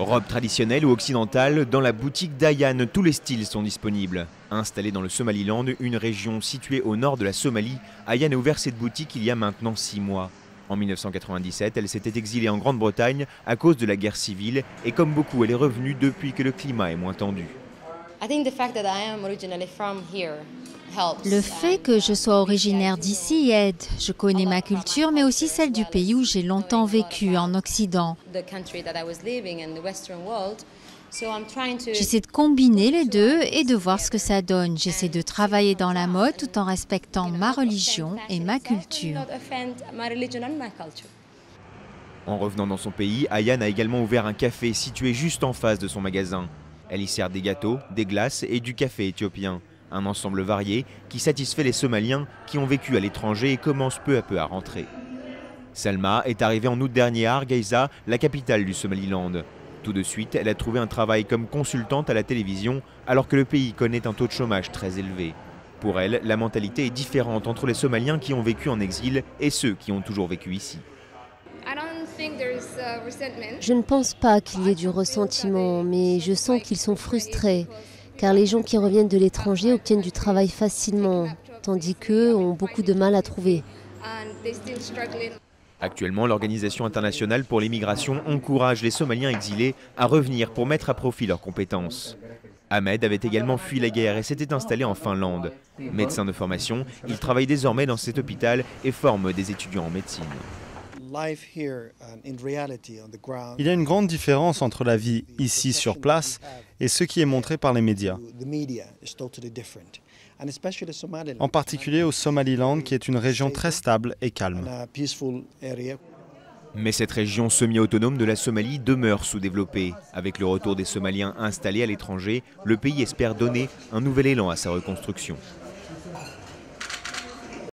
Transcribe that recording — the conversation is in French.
Robe traditionnelle ou occidentale, dans la boutique d'Ayane, tous les styles sont disponibles. Installée dans le Somaliland, une région située au nord de la Somalie, Ayane a ouvert cette boutique il y a maintenant 6 mois. En 1997, elle s'était exilée en Grande-Bretagne à cause de la guerre civile et comme beaucoup, elle est revenue depuis que le climat est moins tendu. Le fait que je sois originaire d'ici aide. Je connais ma culture, mais aussi celle du pays où j'ai longtemps vécu, en Occident. J'essaie de combiner les deux et de voir ce que ça donne. J'essaie de travailler dans la mode tout en respectant ma religion et ma culture. En revenant dans son pays, Ayane a également ouvert un café situé juste en face de son magasin. Elle y sert des gâteaux, des glaces et du café éthiopien. Un ensemble varié qui satisfait les Somaliens qui ont vécu à l'étranger et commencent peu à peu à rentrer. Salma est arrivée en août dernier à Hargeisa, la capitale du Somaliland. Tout de suite, elle a trouvé un travail comme consultante à la télévision alors que le pays connaît un taux de chômage très élevé. Pour elle, la mentalité est différente entre les Somaliens qui ont vécu en exil et ceux qui ont toujours vécu ici. Je ne pense pas qu'il y ait du ressentiment, mais je sens qu'ils sont frustrés, car les gens qui reviennent de l'étranger obtiennent du travail facilement, tandis qu'eux ont beaucoup de mal à trouver. Actuellement, l'Organisation internationale pour l'immigration encourage les Somaliens exilés à revenir pour mettre à profit leurs compétences. Ahmed avait également fui la guerre et s'était installé en Finlande. Médecin de formation, il travaille désormais dans cet hôpital et forme des étudiants en médecine. Il y a une grande différence entre la vie ici sur place et ce qui est montré par les médias. En particulier au Somaliland, qui est une région très stable et calme. Mais cette région semi-autonome de la Somalie demeure sous-développée. Avec le retour des Somaliens installés à l'étranger, le pays espère donner un nouvel élan à sa reconstruction.